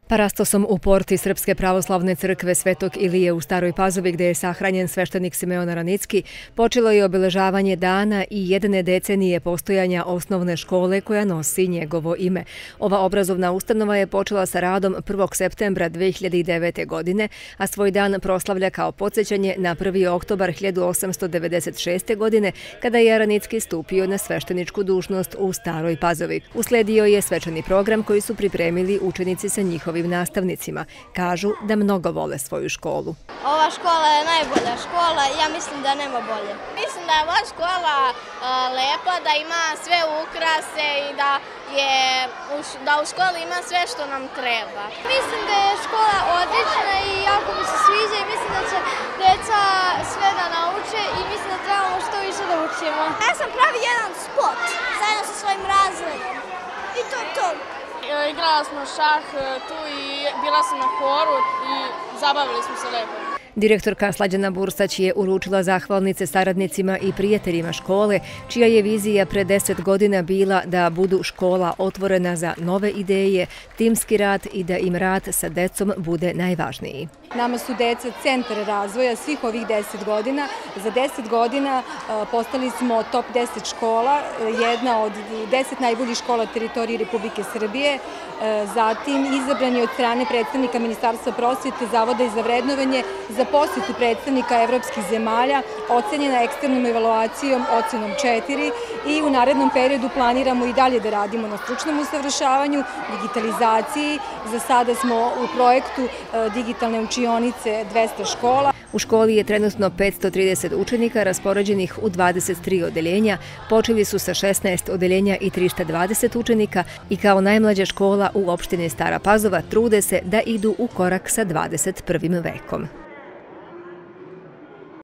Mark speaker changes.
Speaker 1: Parastosom u porti Srpske pravoslavne crkve Svetog Ilije u Staroj Pazovi, gde je sahranjen sveštenik Simeon Aranicki, počelo je obeležavanje dana i jedne decenije postojanja osnovne škole koja nosi njegovo ime. Ova obrazovna ustanova je počela sa radom 1. septembra 2009. godine, a svoj dan proslavlja kao podsjećanje na 1. oktobar 1896. godine, kada je Aranicki stupio na svešteničku dužnost u Staroj Pazovi. Usledio je svečani program koji su pripremili učenici sa njihovim nastavnicima. Kažu da mnogo vole svoju školu.
Speaker 2: Ova škola je najbolja škola i ja mislim da nema bolje. Mislim da je ova škola lepa, da ima sve ukrase i da u školi ima sve što nam treba. Mislim da je škola odlična i jako mi se sviđa i mislim da će deca sve da nauče i mislim da trebamo što više da učimo. Ja sam pravi jedan spot zajedno sa svojim razredom i to je to.
Speaker 3: Igrala smo šah tu i bila sam na horu i zabavili smo se lepo.
Speaker 1: Direktorka Slađana Bursać je uručila zahvalnice saradnicima i prijateljima škole, čija je vizija pre 10 godina bila da budu škola otvorena za nove ideje, timski rad i da im rad sa decom bude najvažniji.
Speaker 4: Nama su deca centar razvoja svih ovih 10 godina. Za 10 godina postali smo top 10 škola, jedna od 10 najboljih škola teritorije Republike Srbije. Zatim izabrani od strane predstavnika Ministarstva prosvete, Zavoda za vrednovanje za posjetu predstavnika evropskih zemalja, ocenjena eksternom evaluacijom ocenom 4 i u narednom periodu planiramo i dalje da radimo na stručnom usavršavanju, digitalizaciji. Za sada smo u projektu digitalne učionice 200 škola.
Speaker 1: U školi je trenutno 530 učenika raspoređenih u 23 odeljenja, počeli su sa 16 odeljenja i 320 učenika i kao najmlađa škola u opštini Stara Pazova trude se da idu u korak sa 21. vekom.